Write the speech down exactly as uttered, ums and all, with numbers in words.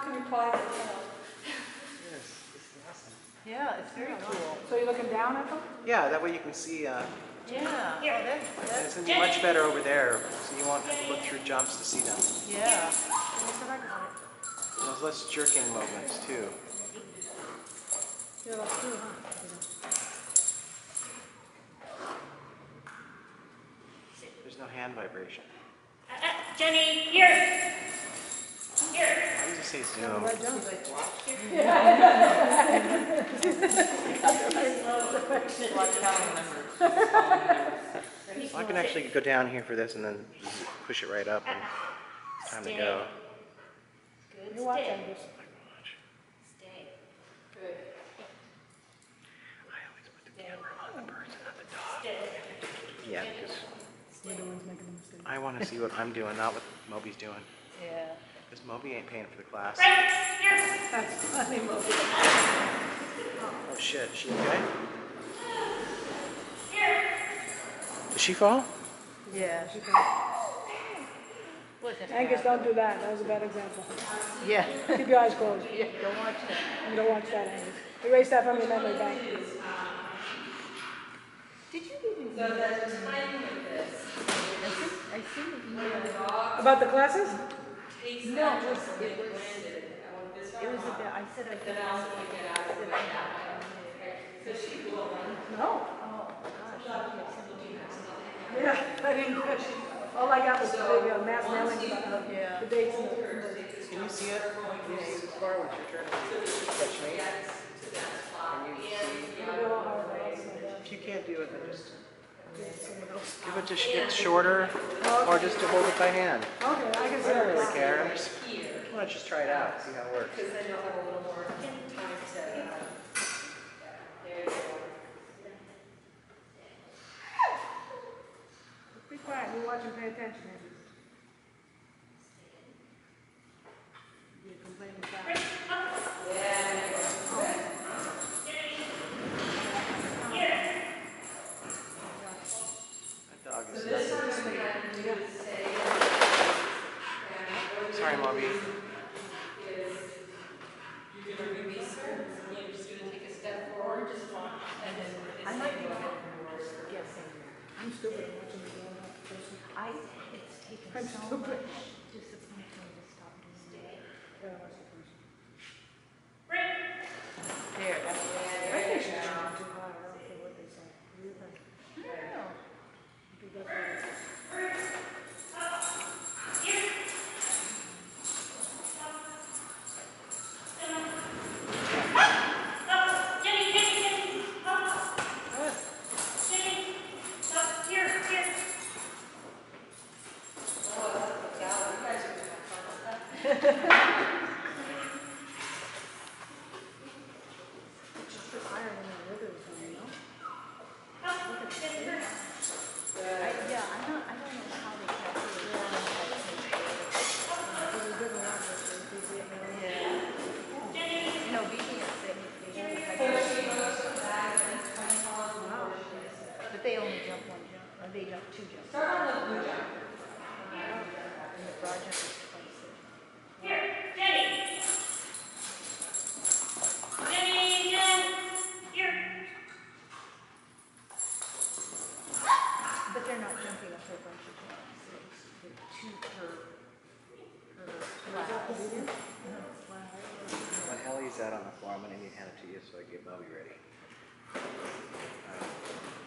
can you apply that? Yes, this is awesome. Yeah, it's very cool. So you're looking down at them? Yeah, that way you can see. Uh, Yeah. Oh, that's, it's that's, going to be much better over there, so you won't have to look through jumps to see them. yeah. There's less jerking movements, too. Yeah, that's true, huh? There's no hand vibration. Uh, uh, Jenny, here. Here. Why does it say zoom? Red jump. I can actually go down here for this and then push it right up and time to go. Good. You watch Stay. Angus. Stay. Good. I always put the camera on the person, not the dog. Stay. Yeah, because You're the ones making the mistake. I want to see what I'm doing, not what Moby's doing. Yeah. Because Moby ain't paying for the class. Right here. That's funny, Moby. Oh shit, is she okay? Here. Did she fall? Yeah. Listen, Angus, don't do that. That was a bad example. Yeah. Keep your eyes closed. Yeah, don't watch that. And don't watch that, Angus. Erase that from your memory bank. Did you even so that the timing of this? I think I see the email. About the classes? No, it was it was it was about I said I could also get out of it. So she will. No. Oh gosh. Yeah, I didn't catch it. All I got was the big uh, mass mailing about uh, Yeah. the dates and the... Can you see it? Can you see this far? What's your turn? Catch me? Can you see? If you can't do it, then just give it to sh get shorter, or just to hold it by hand. Okay, I can I see don't really that. care. I'm just, I want to just try it out, see how it works. Be quiet. You watch and pay attention, Angus. You're complaining fast. That dog is sorry, Moby. I might be guessing. I'm stupid. I'm watching the girl have to person. I it's taken I'm so stupid. much discipline for me to stop doing that. Yeah, watch the person. There, that's I think she's trying too hard. I don't care what they say. What do you think? I don't know. Do that for you. Jenny, Jenny, Jenny. Up. Jenny. Up. Here, here. Just put iron in the river or something, you know? Up. Jenny, here. I, yeah, I'm not. I don't know how they calculate it. There's a different one that's the B B M. Yeah. Jenny. You know, B B S they they only have but they only jump one jump, or they jump two jumps. Start on the blue jump. And the broad jump is twenty-six. Here. Jenny. Jenny, Jen. Here. But they're not jumping a whole bunch of jumps. They're two per per class. When Ellie's out on the floor, I'm going to need to hand it to you so I get Moby ready. Uh,